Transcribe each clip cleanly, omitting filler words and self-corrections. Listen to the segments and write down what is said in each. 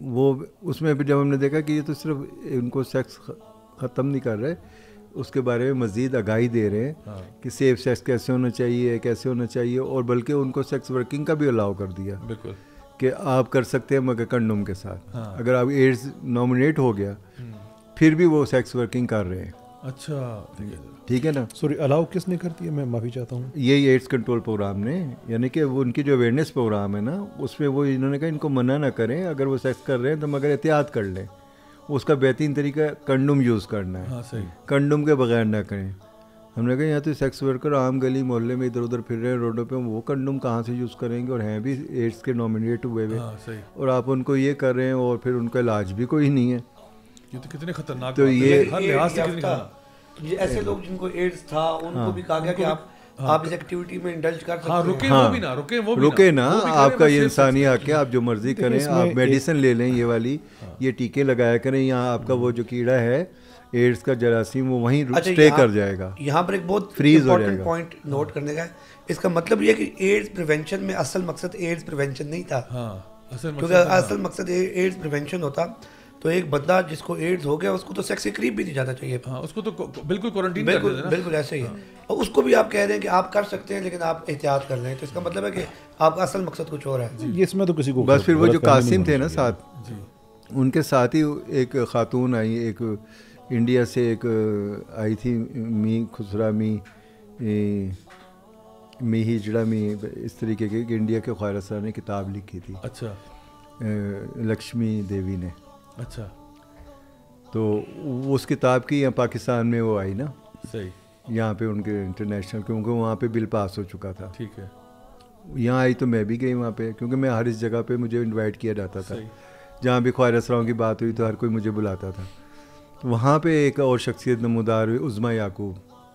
وہ اس میں بھی جب ہم نے دیکھا کہ یہ تو صرف ان کو سیکس ختم نہیں کر رہے, اس کے بارے میں مزید آگاہی دے رہے ہیں کہ سیف سیکس کیسے ہونا چاہیے, کیسے ہونا چاہیے, اور بلکہ ان کو سیکس ورکنگ کا بھی الاؤ کر دیا. بالکل, کہ آپ کر سکتے ہیں مگر کنڈوم کے ساتھ. اگر آپ ایڈز نامنیٹ ہو گیا پھر بھی وہ سیکس ورکنگ کر رہے ہیں. اچھا ٹھیک ہے نا. سوری, الاؤ کس نے کر دیا؟ میں معافی چاہتا ہوں. یہی ایڈز کنٹرول پروگرام نے, یعنی کہ وہ ان کی جو اویئرنیس پروگرام ہے نا, اس میں وہ انہوں نے کہا ان کو منع نہ کریں, اگر وہ سیکس کر رہے ہیں تو مگر احتیاط کر لیں. اس کا بہترین طریقہ کنڈوم یوز کرنا ہے, کنڈوم کے بغیر نہ کریں. ہم نے کہا یہاں تو سیکس ورکر عام گلی محلے میں ادھر ادھر پھر رہے ہیں روڈوں پہ, وہ کنڈوم کہاں سے یوز کریں گے, اور ہیں بھی ایڈس کے نامنیٹ ہوئے ہوئے, اور آپ ان کو یہ کر رہے ہیں اور پھر ان کا علاج بھی کوئی نہیں ہے. یہ تو کتنے خطرناک. تو یہ ہر لحاظ سے کتنی خطرناک. ایسے لوگ جن کو ایڈس تھا ان کو بھی کہا گیا کہ آپ اس ایکٹیویٹی میں انڈلج کر سکتے ہیں. رکے نا, آپ کا یہ انسانی حق ہے, آپ جو مرضی کریں, آپ میڈیسن لے لیں, یہ والی یہ ٹیکے لگایا کریں, یہاں آپ کا وہ جو کیڑا ہے ایڈس کا جراثیم وہ وہیں اسٹے کر جائے گا. یہاں پر ایک بہت امپورٹنٹ پوائنٹ نوٹ کرنے کا ہے, اس کا مطلب یہ کہ ایڈس پریونشن میں اصل مقصد ایڈس پریونشن نہیں تھا, کیونکہ اصل مقصد ایڈس پریونشن ہوتا تو ایک بندہ جس کو ایڈز ہو گیا اس کو تو سیکس کے قریب بھی نہیں جانا چاہیے. اس کو تو بالکل کوارنٹین بالکل ایسے ہی ہے. اور اس کو بھی آپ کہہ رہے ہیں کہ آپ کر سکتے ہیں لیکن آپ احتیاط کر لیں, تو اس کا مطلب ہے کہ آپ کا اصل مقصد کچھ اور ہے. اس میں تو کسی کو بس پھر وہ جو قاسم تھے نا ساتھ, ان کے ساتھ ہی ایک خاتون آئی, ایک انڈیا سے ایک آئی تھی, می خسرا می ہجڑا می, اس طریقے کے انڈیا کے خواجہ صاحب نے کتاب لکھی تھی. اچھا, لکشمی دیوی نے. اچھا, تو اس کتاب کی یہاں پاکستان میں وہ آئی نا, صحیح, یہاں پہ ان کے انٹرنیشنل, کیونکہ وہاں پہ بل پاس ہو چکا تھا. ٹھیک ہے. یہاں آئی تو میں بھی گئی وہاں پہ, کیونکہ میں ہر اس جگہ پہ مجھے انوائٹ کیا جاتا تھا, جہاں بھی خواجہ سراؤں کی بات ہوئی تو ہر کوئی مجھے بلاتا تھا. وہاں پہ ایک اور شخصیت نمودار ہوئی, عظمیٰ یعقوب,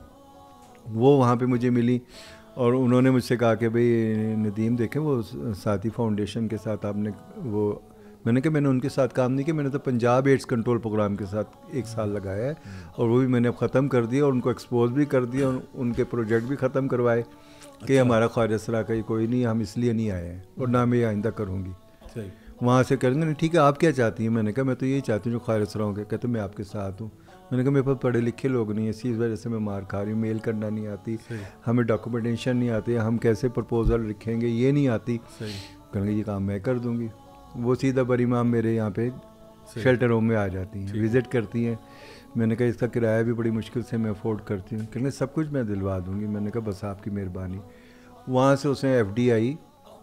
وہ وہاں پہ مجھے ملی, اور انہوں نے مجھ سے کہا کہ بھئی ندیم دیکھیں وہ ساتھی فاؤنڈیشن کے ساتھ آپ نے وہ, میں نے کہا میں نے ان کے ساتھ کام نہیں کیا, میں نے تو پنجاب ایڈس کنٹرول پروگرام کے ساتھ 1 سال لگایا ہے, اور وہ بھی میں نے اب ختم کر دیا, اور ان کو ایکسپوز بھی کر دیا, اور ان کے پروجیکٹ بھی ختم کروائے کہ ہمارا خواجہ سرا کا کوئی نہیں, ہم اس لیے نہیں آئے ہیں, اور نہ میں یہ آئندہ کروں گی. وہاں سے کریں گے, ٹھیک ہے آپ کیا چاہتی ہیں؟ میں نے کہا میں تو یہی چاہتی ہوں جو خواجہ سراؤں کے. کہتے میں آپ کے ساتھ ہوں. میں نے کہا میرے پاس پڑھے لکھے لوگ نہیں ہیں, اسی وجہ سے میں مار کھا رہی ہوں, میل کرنا نہیں آتی, ہمیں ڈاکومنٹیشن نہیں آتی, ہم کیسے پرپوزل لکھیں گے یہ نہیں آتی. کہیں گے یہ کام میں کر دوں گی. وہ سیدھا بری مام میرے یہاں پہ شیلٹر ہوم میں آ جاتی ہیں, وزٹ کرتی ہیں. میں نے کہا اس کا کرایہ بھی بڑی مشکل سے میں افورڈ کرتی ہوں. کہیں سب کچھ میں دلوا دوں گی. میں نے کہا بس آپ کی مہربانی. وہاں سے اس نے ایف ڈی آئی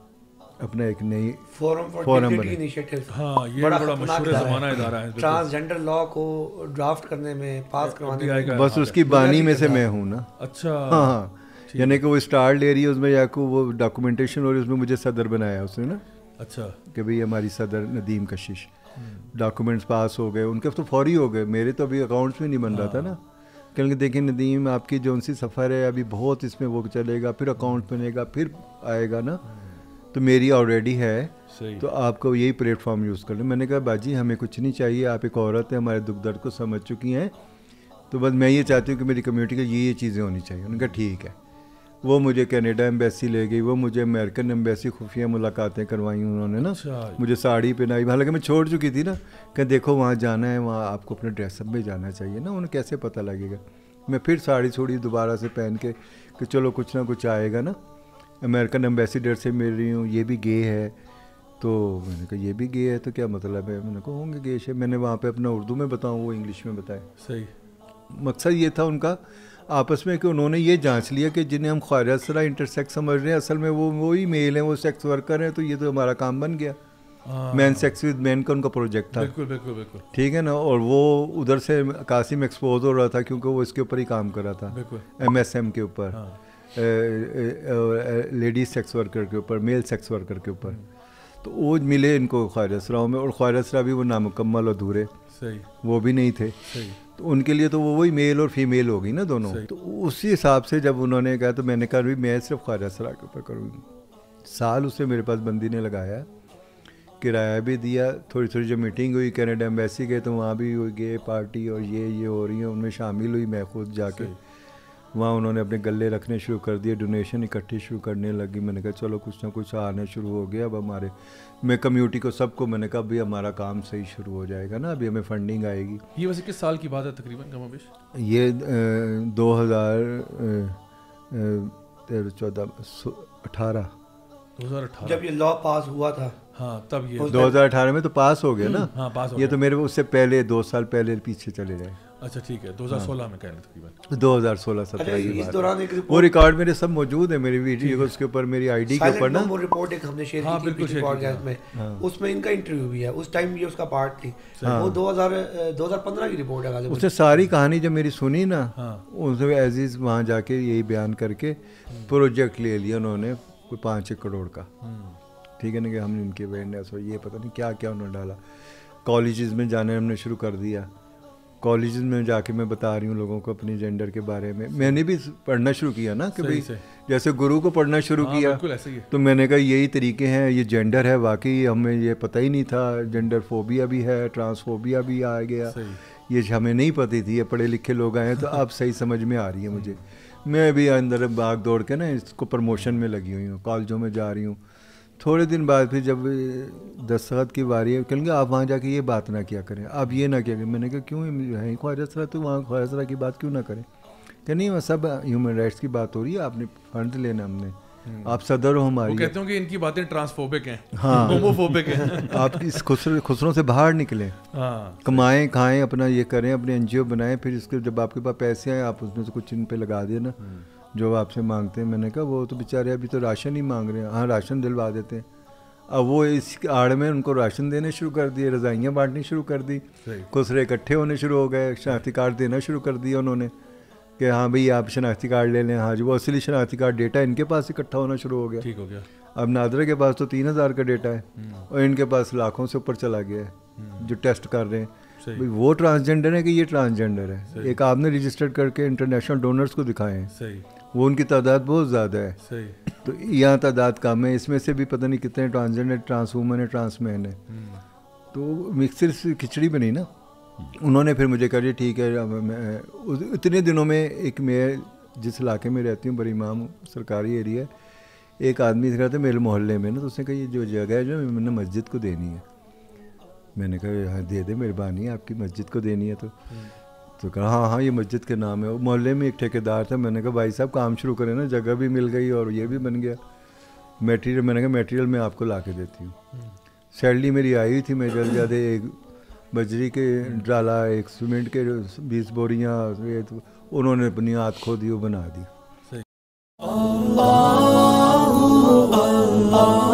اپنا ایک نئی فورم انیشیٹو, ہاں یہ بڑا مشہور زمانہ ادارہ ہے ٹرانسجنڈر لا کو ڈرافٹ کرنے میں, پاس کروانے میں, بس اس کی بانی میں سے میں ہوں نا. اچھا, ہاں, یعنی کہ وہ اسٹار لے رہی ہے اس میں, یا کو وہ ڈاکومنٹیشن ہو رہی ہے اس میں, مجھے صدر بنایا اس نے نا. اچھا, کہ بھئی ہماری صدر ندیم کشش, ڈاکومنٹس پاس ہو گئے ان کے تو فوری ہو گئے, میرے تو ابھی اکاؤنٹس میں نہیں بن رہا تھا نا. کہ دیکھیں ندیم آپ کی جو سی سفر ہے ابھی بہت اس میں وہ چلے گا, پھر اکاؤنٹ بنے گا, پھر آئے گا نا, تو میری آلریڈی ہے, تو آپ کو یہی پلیٹ فارم یوز کر لیں. میں نے کہا باجی ہمیں کچھ نہیں چاہیے, آپ ایک عورت ہے, ہمارے دکھ درد کو سمجھ چکی ہیں, تو بس میں یہ چاہتی ہوں کہ میری کمیونٹی کا یہ چیزیں ہونی چاہیے. انہوں نے کہا ٹھیک ہے. وہ مجھے کینیڈا ایمبیسی لے گئی, وہ مجھے امریکن ایمبیسی خفیہ ملاقاتیں کروائیں انہوں نے نا, مجھے ساڑی پہنائی, حالانکہ میں چھوڑ چکی تھی نا, کہ دیکھو وہاں جانا ہے, وہاں آپ کو اپنے ڈریس اپ میں جانا چاہیے نا, انہیں کیسے پتہ لگے گا. میں پھر ساڑی چھوڑی دوبارہ سے پہن کے کہ چلو کچھ نہ کچھ آئے گا نا. امریکن ایمبیسیڈر سے مل رہی ہوں, یہ بھی گے ہے, تو میں نے کہا یہ بھی گے ہے تو کیا مطلب ہے. میں نے کہا ہوں گے گے ہے. میں نے وہاں پہ اپنا اردو میں بتاؤں, وہ انگلش میں بتائے. صحیح. مقصد یہ تھا ان کا آپس میں کہ انہوں نے یہ جانچ لیا کہ جنہیں ہم خواجہ سرا انٹرسیکس سمجھ رہے ہیں اصل میں وہ وہی میل ہیں, وہ سیکس ورکر ہیں, تو یہ تو ہمارا کام بن گیا. مین سیکس ود مین کا ان کا پروجیکٹ تھا. بالکل بالکل بالکل ٹھیک ہے نا. اور وہ ادھر سے قاسم ایکسپوز ہو رہا تھا کیونکہ وہ اس کے اوپر ہی کام کر رہا تھا, ایم ایس ایم کے اوپر, لیڈیز سیکس ورکر کے اوپر, میل سیکس ورکر کے اوپر. تو وہ ملے ان کو خواجہ سراؤں میں, اور خواجہ سرا بھی وہ نامکمل ادھورے, وہ بھی نہیں تھے. تو ان کے لیے تو وہ وہی میل اور فیمیل ہو گئی نا دونوں. تو اسی حساب سے جب انہوں نے کہا تو میں نے کہا بھی میں صرف خواجہ سرا کے اوپر کروں گی. سال اس سے میرے پاس بندی نے لگایا, کرایہ بھی دیا. تھوڑی تھوڑی جو میٹنگ ہوئی کینیڈا ایمبیسی گئے تو وہاں بھی ہوئی گئے پارٹی, اور یہ ہو رہی ہیں, ان میں شامل ہوئی میں خود جا کے. वहाँ उन्होंने अपने गले रखने शुरू कर दिए, डोनेशन इकट्ठी शुरू करने लगी। मैंने कहा चलो कुछ ना कुछ आना शुरू हो गया। अब हमारे मैं कम्युनिटी को सबको मैंने कहा अभी हमारा काम सही शुरू हो जाएगा ना, अभी हमें फंडिंग आएगी। ये वैसे किस साल की बात है तकरीबन कमोबेश? ये 2018 जब ये लॉ पास हुआ था। हाँ तब ये 2018 में तो पास हो गया ना। हाँ पास हो ये तो मेरे उससे पहले 2 साल पहले पीछे चले गए। अच्छा ठीक है, 2016 में कह रहे तकरीबन 2016-17 इस दौरान एक वो रिकॉर्ड मेरे सब मौजूद है, मेरी वीडियो उसके ऊपर, मेरी आईडी के ऊपर ना रिपोर्ट एक हमने शेयर की थी पॉडकास्ट में, उसमें इनका इंटरव्यू भी है। उस टाइम ये उसका पार्ट थी। वो 2015 की रिपोर्ट है। उसने सारी कहानी जब मेरी सुनी ना, उसने एजीज वहाँ जाके यही बयान करके प्रोजेक्ट ले लिया उन्होंने कोई 5 करोड़ का, ठीक है ना, कि हमने इनकी अवेयरनेस और ये पता नहीं क्या क्या उन्होंने डाला। कॉलेजेस में जाने हमने शुरू कर दिया। कॉलेजेस में जाके मैं बता रही हूँ लोगों को अपनी जेंडर के बारे में। मैंने भी पढ़ना शुरू किया ना कि भाई जैसे गुरु को पढ़ना शुरू किया, तो मैंने कहा यही तरीके हैं, ये जेंडर है। वाकई हमें ये पता ही नहीं था, जेंडर फोबिया भी है, ट्रांसफोबिया भी आ गया, ये हमें नहीं पता थी। ये पढ़े लिखे लोग आए तो अब सही समझ में आ रही है मुझे। मैं भी अंदर भाग दौड़ के ना इसको प्रमोशन में लगी हुई हूँ, कॉलेजों में जा रही हूँ। थोड़े दिन बाद फिर जब दस्तखत की बारी है, कहेंगे आप वहाँ जाके ये बात ना किया करें, आप ये ना किया करें। मैंने कहा क्यों है ख्वाजा सरा, तो वहाँ ख्वाजा सरा की बात क्यों ना करें? कि नहीं वो सब ह्यूमन राइट्स की बात हो रही है, आपने फंड लेना, हमने आप सदर हो हमारी। वो कहते हैं कि इनकी बातें ट्रांसफोबिक हैं, हाँ होमोफोबिक हैं। आप इस खुसरों से बाहर निकलें, कमाएं खाएं, अपना ये करें, अपने एनजीओ बनाएं, फिर इसके जब आपके पास पैसे आए आप उसमें से कुछ इन पे लगा देना जो आपसे मांगते हैं। मैंने कहा वो तो बेचारे अभी तो राशन ही मांग रहे हैं, हाँ राशन दिलवा देते हैं। अब वो इस आड़ में उनको राशन देने शुरू कर दिए, रज़ाइयाँ बांटनी शुरू कर दी, खुसरे इकट्ठे होने शुरू हो गए, शनाख्ती कार्ड देना शुरू कर दिया उन्होंने कि हाँ भाई आप शनाख्ती कार्ड ले लें। हाँ जी, वो असली शनाख्ती कार्ड डेटा इनके पास इकट्ठा होना शुरू हो गया। ठीक हो गया। अब नादरा के पास तो 3000 का डेटा है और इनके पास लाखों से ऊपर चला गया है जो टेस्ट कर रहे हैं। भाई वो ट्रांसजेंडर है कि ये ट्रांसजेंडर है? एक आपने रजिस्टर्ड करके इंटरनेशनल डोनर्स को दिखाए हैं, वो उनकी तादाद बहुत ज़्यादा है, तो यहाँ तादाद कम है। इसमें से भी पता नहीं कितने ट्रांसजेंडर, ट्रांसवूमन है, ट्रांसमैन है, तो मिक्सर से खिचड़ी बनी ना। उन्होंने फिर मुझे कहा ठीक है। मैं इतने दिनों में एक मैं जिस इलाके में रहती हूँ, बड़ी इमाम सरकारी एरिया, एक आदमी दिख रहा था मेरे मोहल्ले में ना, तो उसने कहा ये जो जगह है जो मैंने मस्जिद को देनी है। मैंने कहा हाँ दे दे, मेहरबानी है आपकी, मस्जिद को देनी है तो कहा हाँ ये मस्जिद के नाम है। वो मोहल्ले में एक ठेकेदार था। मैंने कहा भाई साहब काम शुरू करें ना, जगह भी मिल गई और ये भी बन गया। मैटीरियल मैंने कहा मैटीरियल मैं आपको ला के देती हूँ। सैलरी मेरी आई हुई थी, मैं जल्द ज़्यादा एक बजरी के डाला, एक सीमेंट के 20 बोरियाँ, उन्होंने बुनियाद खोदी, वो बना दी।